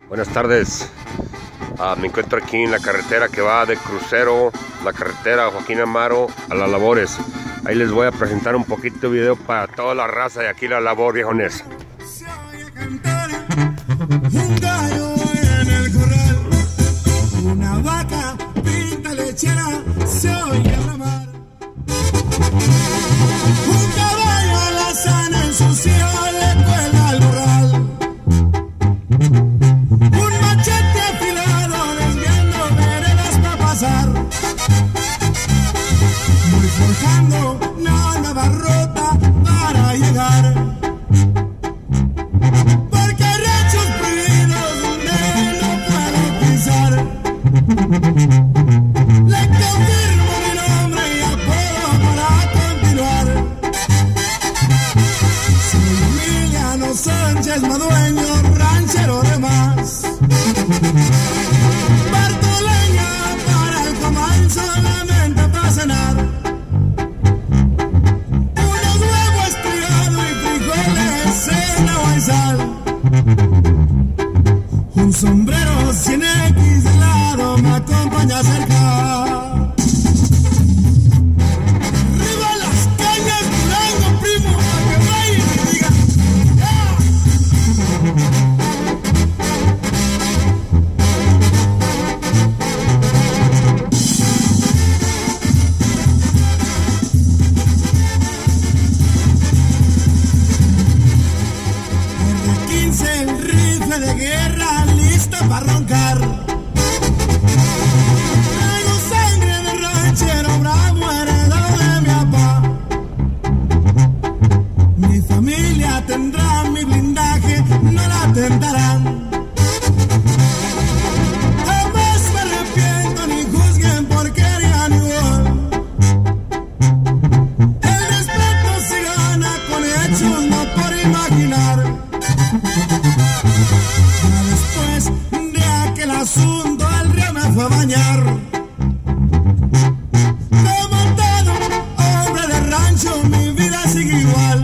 Buenas tardes. Me encuentro aquí en la carretera que va de Crucero, la carretera Joaquín Amaro a Las Labores. Ahí les voy a presentar un poquito de video para toda la raza de aquí La Labor, viejones. Se oye cantar un gallo en el corral, una vaca pinta lechera se oye bramar, un caballo a la sana en su silla le cuelga al morral, un machete afilado desviando veredas para pasar, muy forjando una nueva ruta para llegar. Le confirmo mi nombre y apodo para continuar. Soy Emiliano Sánchez Madueño, ranchero de más. Parto leña para el comal, solamente para cenar. Unos huevos estriados y frijoles, cena o hay sal. Un sombrero 100X de lado me acompaña cerca. Arriba las cañas, Durango, primo, a que vaya y me diga ¡ya! R15, el rifle de guerra, lista para roncar. Traigo sangre de ranchero bravo heredado de mi papá. Mi familia tendrá mi blindaje, no la tentarán. Jamás me arrepiento ni juzguen porque harían igual. El respeto se gana con hechos, no por imaginar. Después de aquel asunto el río me fue a bañar. Como todo hombre de rancho mi vida sigue igual.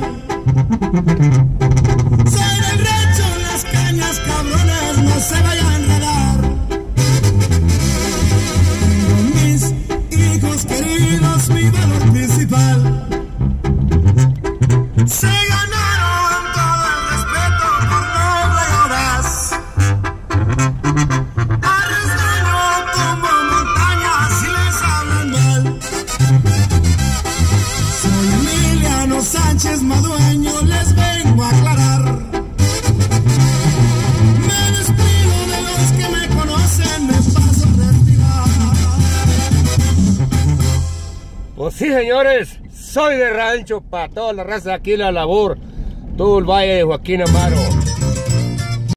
Soy del rancho, las cañas cabrones no se vayan a enredar. Tengo mis hijos queridos, mi valor principal. Se ganaron todo el respeto por noble y audaz. Arriesgando tumbo montañas y les hablan mal. Soy Emiliano Sánchez Madueño, les vengo a aclarar. Me despido de los que me conocen, me paso a retirar. Pues sí, señores, soy de rancho para toda la raza de aquí La Labor, todo el valle de Joaquín Amaro.